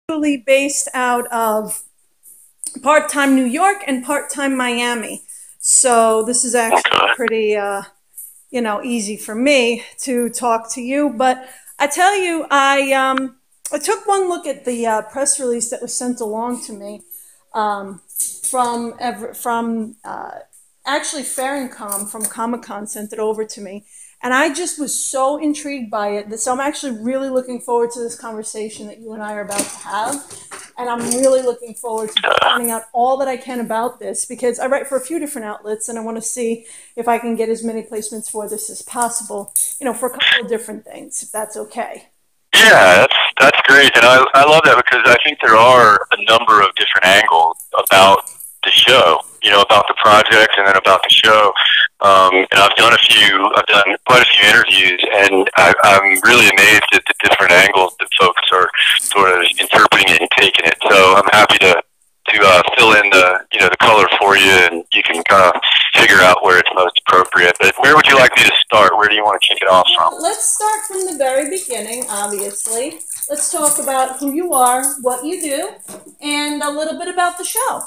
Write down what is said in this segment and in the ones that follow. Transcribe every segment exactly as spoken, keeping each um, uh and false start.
actually based out of part-time New York and part-time Miami. So this is actually pretty, uh, you know, easy for me to talk to you. But I tell you, I um, I took one look at the uh, press release that was sent along to me um, from Ever from uh, actually Farringcom from Comic-Con sent it over to me. And I just was so intrigued by it. So I'm actually really looking forward to this conversation that you and I are about to have. And I'm really looking forward to finding out all that I can about this, because I write for a few different outlets and I want to see if I can get as many placements for this as possible, you know, for a couple of different things, if that's okay. Yeah, that's, that's great. And I, I love that because I think there are a number of different angles about the show, you know, about the project and then about the show. Um, and I've done a few, I've done quite a few interviews, and I, I'm really amazed at the different angles that folks are sort of interpreting it and taking it. So I'm happy to, to uh, fill in the, you know, the color for you, and you can kind of figure out where it's most appropriate. But where would you like me to start? Where do you want to kick it off from? Well, let's start from the very beginning, obviously. Let's talk about who you are, what you do, and a little bit about the show.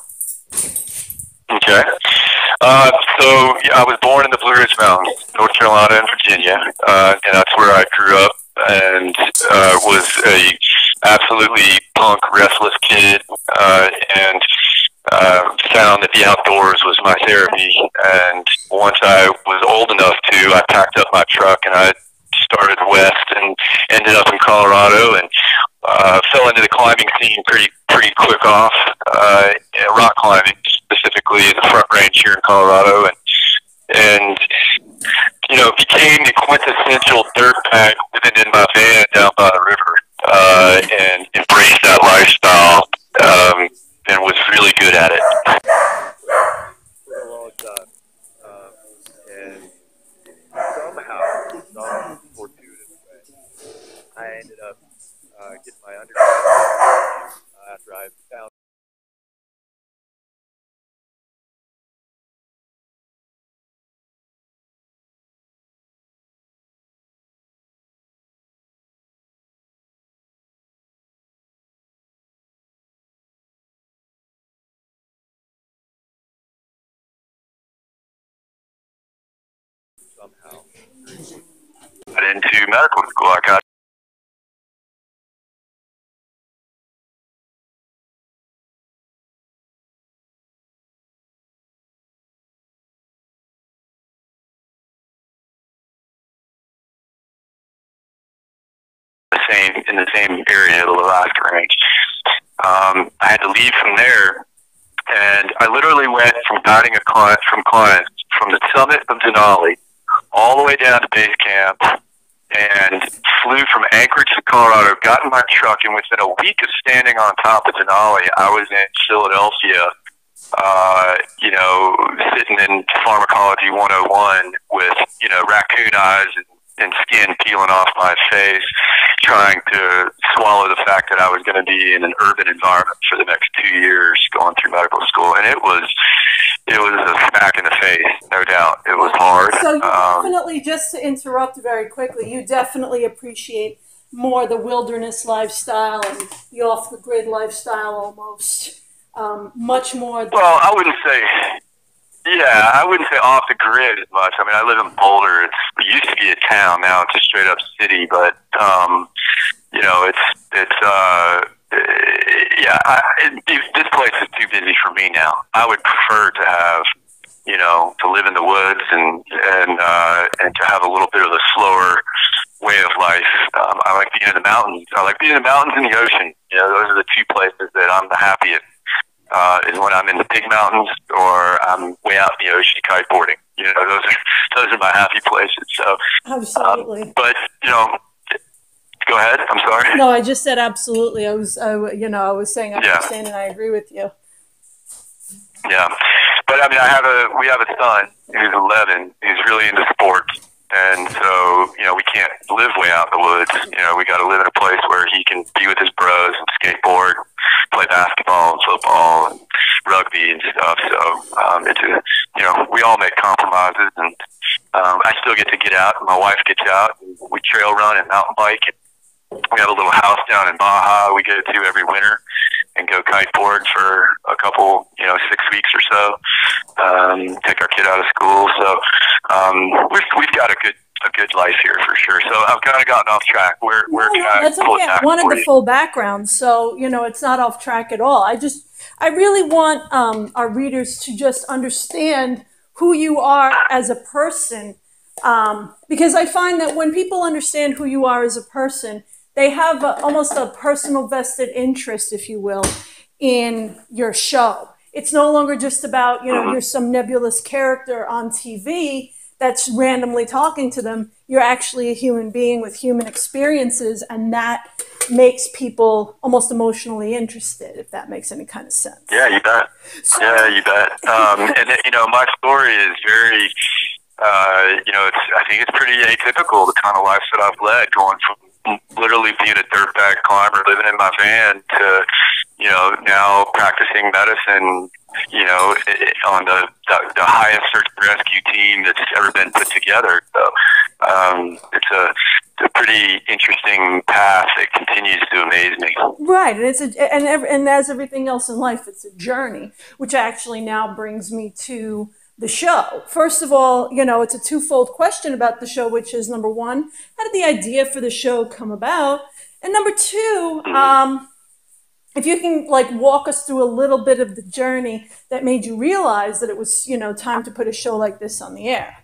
Okay. Uh, so yeah, I was born in the Blue Ridge Mountains, North Carolina and Virginia, uh, and that's where I grew up, and uh, was a absolutely punk, restless kid, uh, and uh, found that the outdoors was my therapy. And once I was old enough to, I packed up my truck and I started west and ended up in Colorado, and uh, fell into the climbing scene pretty pretty quick off, uh, rock climbing specifically in the Front Range here in Colorado, and and you know, became the quintessential dirtbag living in my van down by the river, uh, and embraced that lifestyle, um, and was really good at it. Well done. Um, and somehow, some fortuitous way, I ended up uh, getting my undergraduate uh, after I found somehow Got into medical school. I got the same in the same area, the Alaska Range. Um, I had to leave from there, and I literally went from guiding a client from clients from the summit of Denali all the way down to base camp, and flew from Anchorage to Colorado, got in my truck, and within a week of standing on top of Denali, I was in Philadelphia, uh, you know, sitting in Pharmacology one oh one with, you know, raccoon eyes and, and skin peeling off my face, trying to swallow the fact that I was going to be in an urban environment for the next two years going through medical school. And it was, it was a smack in the face, no doubt. It was hard. So you um, definitely, just to interrupt very quickly, you definitely appreciate more the wilderness lifestyle and the off-the-grid lifestyle almost, um, much more. Well, I wouldn't say, yeah, I wouldn't say off the grid as much. I mean, I live in Boulder. It's, it used to be a town. Now it's a straight up city. But, um, you know, it's, it's, uh, yeah, I, it, this place is too busy for me now. I would prefer to have, you know, to live in the woods and, and, uh, and to have a little bit of a slower way of life. Um, I like being in the mountains. I like being in the mountains and the ocean. You know, those are the two places that I'm the happiest. Uh, is when I'm in the big mountains or I'm way out in the ocean kiteboarding. You know, those are those are my happy places. So, absolutely. Um, but you know, go ahead. I'm sorry. No, I just said absolutely. I was, I, you know, I was saying I yeah. understand and I agree with you. Yeah, but I mean, I have a we have a son who's eleven. He's really into sports. And so, you know, we can't live way out in the woods. You know, we got to live in a place where he can be with his bros and skateboard, play basketball and football and rugby and stuff. So, um, it's a, you know, we all make compromises, and um, I still get to get out. And my wife gets out. And we trail run and mountain bike. And we have a little house down in Baja we go to every winter and go kiteboard for a couple, you know, six weeks or so. Um, take our kid out of school. So um, we've we've got a good a good life here for sure. So I've kind of gotten off track. Where where No, can no, I that's pull okay. it I back wanted for the you? full background, so you know it's not off track at all. I just, I really want um, our readers to just understand who you are as a person, um, because I find that when people understand who you are as a person, they have a, almost a personal vested interest, if you will, in your show. It's no longer just about, you know, you're some nebulous character on T V that's randomly talking to them. You're actually a human being with human experiences, and that makes people almost emotionally interested, if that makes any kind of sense. Yeah, you bet. Yeah, you bet. Um, and, you know, my story is very, uh, you know, it's, I think it's pretty atypical, the kind of life that I've led, going from literally being a dirtbag climber, living in my van, to, you know, now practicing medicine, you know, on the, the, the highest search and rescue team that's ever been put together. So um, it's a, it's a pretty interesting path that continues to amaze me. Right, and it's a, and every, and as everything else in life, it's a journey, which actually now brings me to the show. First of all, you know, it's a twofold question about the show, which is number one, how did the idea for the show come about? And number two, um, if you can like walk us through a little bit of the journey that made you realize that it was, you know, time to put a show like this on the air.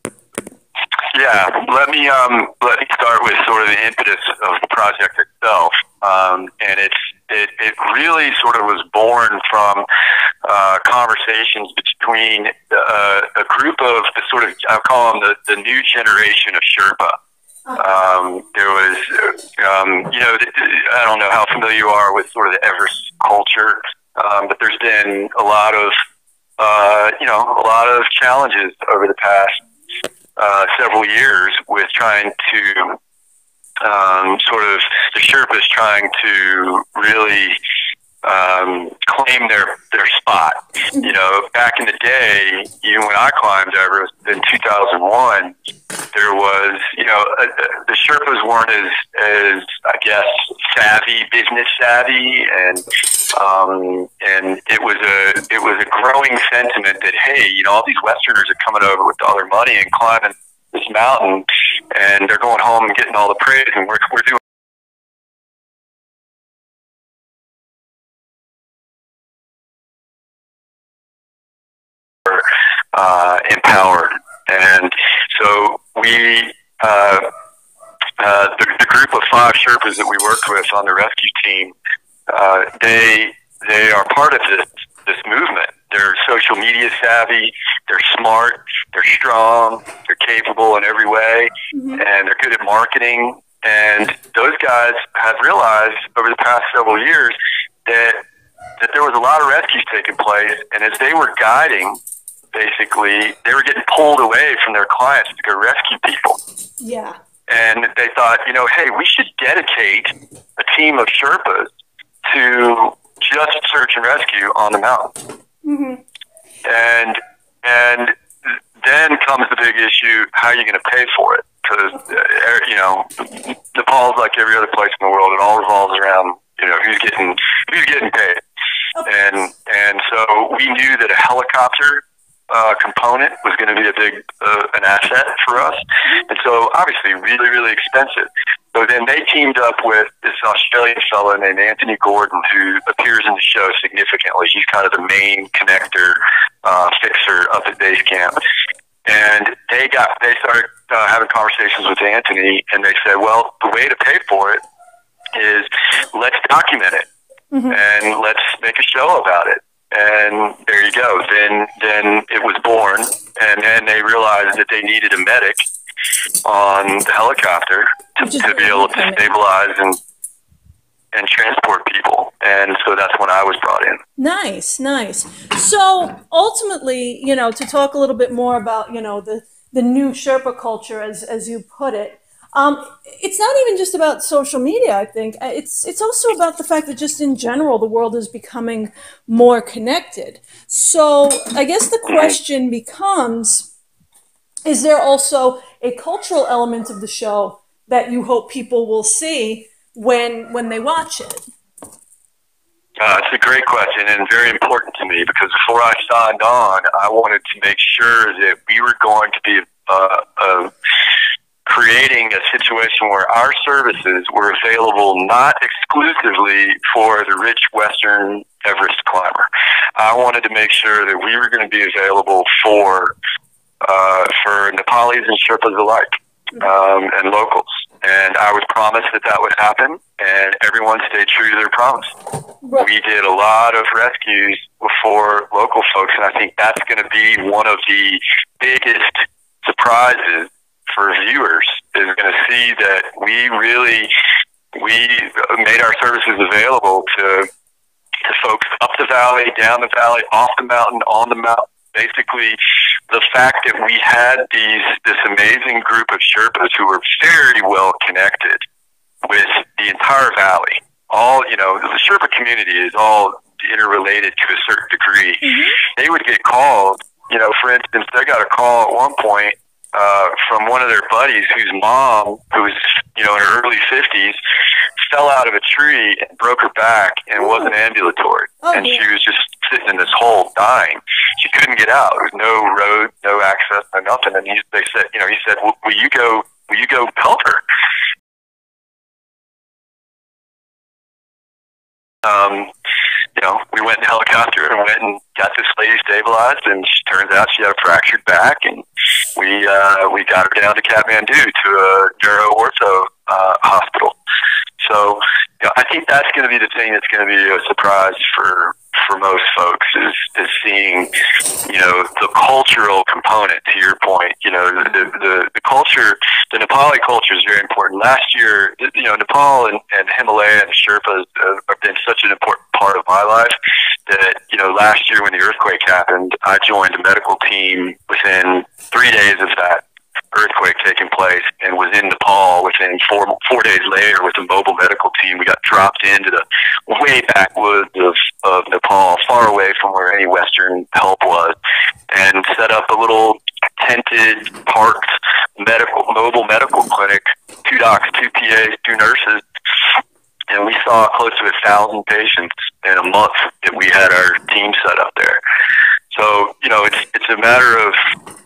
Yeah, let me um, let me start with sort of the impetus of the project itself, um, and it's it, it really sort of was born from uh, conversations between uh, a group of the sort of, I call them the, the new generation of Sherpa. Um, there was, um, you know, I don't know how familiar you are with sort of the Everest culture, um, but there's been a lot of, uh, you know, a lot of challenges over the past uh, several years with trying to um, sort of, the Sherpas trying to really um, claim their, their spot. You know, back in the day, even when I climbed Everest in two thousand one, there was, you know, uh, the Sherpas weren't as, as, I guess, savvy, business savvy, and um, and it was a it was a growing sentiment that, hey, you know, all these Westerners are coming over with all their money and climbing this mountain, and they're going home and getting all the praise, and we're we're doing uh, empowered. And so we, uh, uh, the, the group of five Sherpas that we worked with on the rescue team, uh, they they are part of this this movement. They're social media savvy, they're smart, they're strong, they're capable in every way, mm-hmm. and they're good at marketing. And those guys have realized over the past several years that that there was a lot of rescues taking place, and as they were guiding, basically, they were getting pulled away from their clients to go rescue people. Yeah. And they thought, you know, hey, we should dedicate a team of Sherpas to just search and rescue on the mountain. Mm-hmm. And and then comes the big issue: how are you going to pay for it? Because uh, you know, Nepal's like every other place in the world; it all revolves around, you know, who's getting who's getting paid. Okay. And and so we knew that a helicopter Uh, component was going to be a big uh, an asset for us, and so obviously really really expensive. So then they teamed up with this Australian fellow named Anthony Gordon, who appears in the show significantly. He's kind of the main connector, uh, fixer up at base camp, and they got they started uh, having conversations with Anthony, and they said, well, the way to pay for it is let's document it, mm-hmm. and let's make a show about it. And there you go. Then, then it was born, and then they realized that they needed a medic on the helicopter to, to be able to stabilize and and transport people. And so that's when I was brought in. Nice, nice. So ultimately, you know, to talk a little bit more about, you know, the the new Sherpa culture, as as you put it. Um, it's not even just about social media, I think. It's it's also about the fact that just in general, the world is becoming more connected. So I guess the question becomes, is there also a cultural element of the show that you hope people will see when when they watch it? Uh, it's a great question and very important to me, because before I signed on, I wanted to make sure that we were going to be uh, uh, creating a situation where our services were available not exclusively for the rich Western Everest climber. I wanted to make sure that we were going to be available for uh, for Nepalis and Sherpas alike, um, and locals. And I was promised that that would happen, and everyone stayed true to their promise. Right. We did a lot of rescues for local folks, and I think that's going to be one of the biggest surprises for viewers, is going to see that we really, we made our services available to, to folks up the valley, down the valley, off the mountain, on the mountain. Basically, the fact that we had these this amazing group of Sherpas who were very well connected with the entire valley. All, you know, the Sherpa community is all interrelated to a certain degree. Mm-hmm. They would get called, you know, for instance, they got a call at one point uh, from one of their buddies whose mom, who was, you know, in her early fifties, fell out of a tree and broke her back and wasn't ambulatory. Oh, and yeah. She was just sitting in this hole dying. She couldn't get out. There was no road, no access, no nothing. And he, they said, you know, he said, well, will you go, will you go help her? Um, you know, we went in a helicopter and went and got this lady stabilized, and she, turns out she had a fractured back, and we, uh, we got her down to Kathmandu to a neuro-ortho, uh, hospital. So, you know, I think that's going to be the thing that's going to be a surprise for for most folks, is is seeing, you know, the cultural component. To your point, you know, the the, the culture, the Nepali culture is very important. Last year, you know, Nepal and, and Himalaya and Sherpas have been such an important part of my life that, you know, last year when the earthquake happened, I joined a medical team within three days of that earthquake taking place, and was in Nepal within four four days later with a mobile medical team. We got dropped into the way backwoods of, of Nepal, far away from where any Western help was, and set up a little tented, parked medical mobile medical clinic. Two docs, two P As, two nurses, and we saw close to a thousand patients in a month that we had our team set up there. So, you know, it's it's a matter of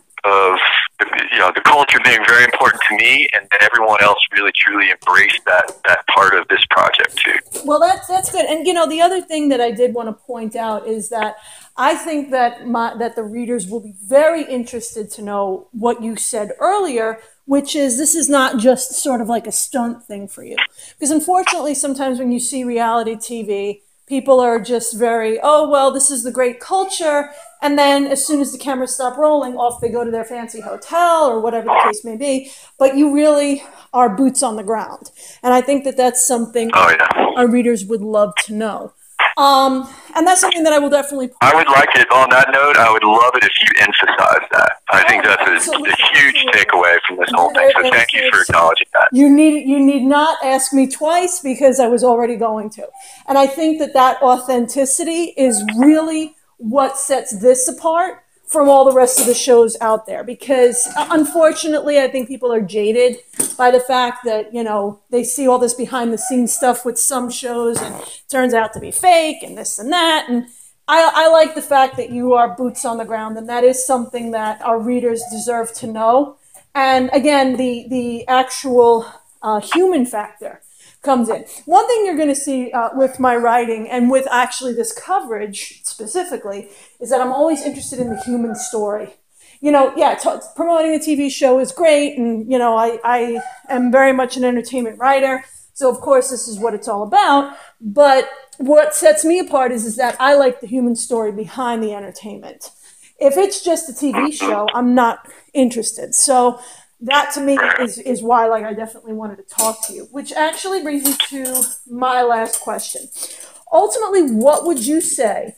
of you know, the culture being very important to me, and that everyone else really truly embraced that that part of this project too. Well, that's that's good. And you know, the other thing that I did want to point out is that I think that my that the readers will be very interested to know what you said earlier, which is this is not just sort of like a stunt thing for you. Because unfortunately, sometimes when you see reality T V, people are just very, oh, well, this is the great culture. And then as soon as the cameras stop rolling, off they go to their fancy hotel or whatever the case may be. But you really are boots on the ground. And I think that that's something oh, yeah. our readers would love to know. Um, and that's something that I will definitely... I would like it, on that note, I would love it if you emphasize that. I oh, think that's a, a huge takeaway from this whole thing. So thank you for acknowledging that. You need, you need not ask me twice, because I was already going to. And I think that that authenticity is really what sets this apart from all the rest of the shows out there. Because unfortunately, I think people are jaded by the fact that, you know, they see all this behind the scenes stuff with some shows and it turns out to be fake and this and that. And I, I like the fact that you are boots on the ground, and that is something that our readers deserve to know. And again, the, the actual uh, human factor comes in. One thing you're going to see uh, with my writing, and with actually this coverage specifically, is that I'm always interested in the human story. You know, yeah, t- promoting a T V show is great, and, you know, I, I am very much an entertainment writer, so of course this is what it's all about. But what sets me apart is, is that I like the human story behind the entertainment. If it's just a T V show, I'm not interested. So that to me is, is why, like, I definitely wanted to talk to you, which actually brings me to my last question. Ultimately, what would you say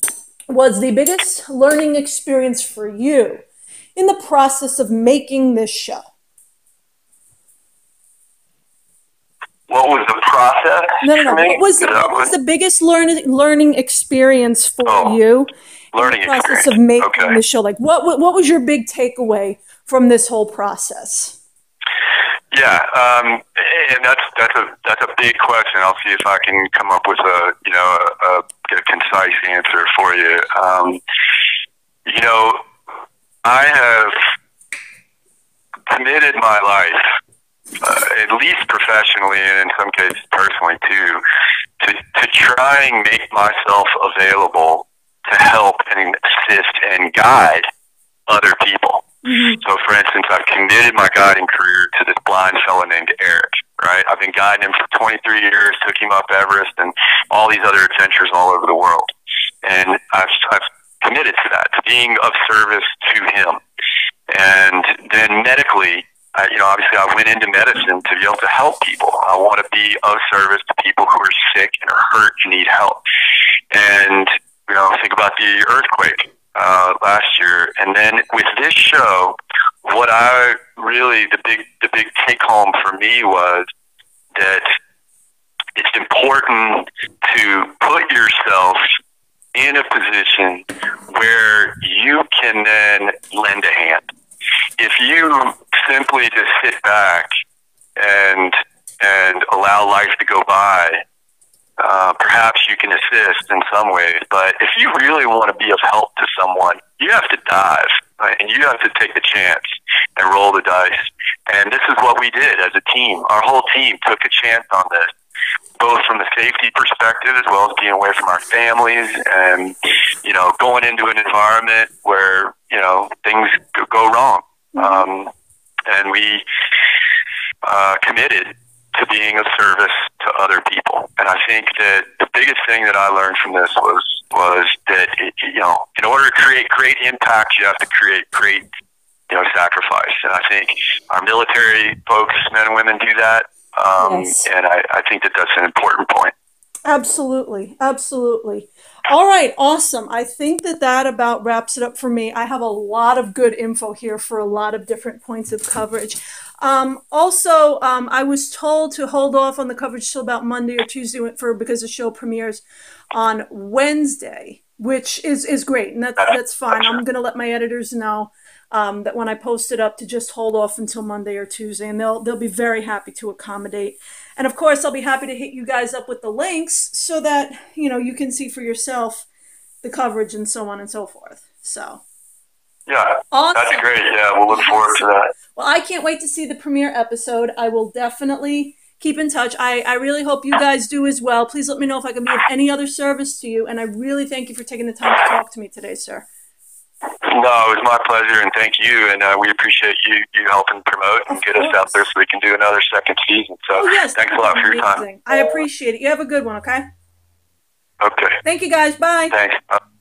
was the biggest learning experience for you in the process of making this show? What was the process? No, no, no. What was the, what was the biggest learning learning experience for oh, you learning in the process experience. of making okay. the show? Like, what, what what was your big takeaway from this whole process? Yeah, um, and that's that's a that's a big question. I'll see if I can come up with a you know a, a concise answer for you. Um, you know, I have committed my life, uh, at least professionally and in some cases personally too, to to try and make myself available to help and assist and guide other people. Mm-hmm. So, for instance, I've committed my guiding career to this blind fellow named Eric, right? I've been guiding him for twenty-three years, took him up Everest and all these other adventures all over the world. And I've, I've committed to that, to being of service to him. And then medically, I, you know, obviously I went into medicine to be able to help people. I want to be of service to people who are sick and are hurt and need help. And, you know, think about the earthquake uh, last year. And then with this show, what I really, the big, the big take home for me was that it's important to put yourself in a position where you can then lend a hand. If you simply just sit back and and allow life to go by, uh, perhaps you can assist in some ways. But if you really want to be of help to someone, you have to dive, right? And you have to take the chance and roll the dice. And this is what we did as a team. Our whole team took a chance on this, both from the safety perspective as well as being away from our families and, you know, going into an environment where, you know, things could go wrong. Um, and we uh, committed to being of service to other people. And I think that the biggest thing that I learned from this was, was that, it, you know, in order to create great impact, you have to create great, you know, sacrifice. And I think our military folks, men and women, do that. Um, yes. And I, I think that that's an important point. Absolutely. Absolutely. All right. Awesome. I think that that about wraps it up for me. I have a lot of good info here for a lot of different points of coverage. Um, also, um, I was told to hold off on the coverage till about Monday or Tuesday for because the show premieres on Wednesday, which is, is great. And that's, that's fine. I'm going to let my editors know Um, that when I post it up to just hold off until Monday or Tuesday, and they'll they'll be very happy to accommodate. And of course, I'll be happy to hit you guys up with the links so that you know you can see for yourself the coverage and so on and so forth. So yeah, awesome. That's great. Yeah, we'll look forward to that. Well, I can't wait to see the premiere episode. I will definitely keep in touch. I, I really hope you guys do as well. Please let me know if I can be of any other service to you. And I really thank you for taking the time to talk to me today, sir. No, it was my pleasure, and thank you. And uh, we appreciate you you helping promote and of get course. us out there so we can do another second season. So oh, yes, thanks a lot for your time. I appreciate it. You have a good one, okay? Okay. Thank you, guys. Bye. Thanks.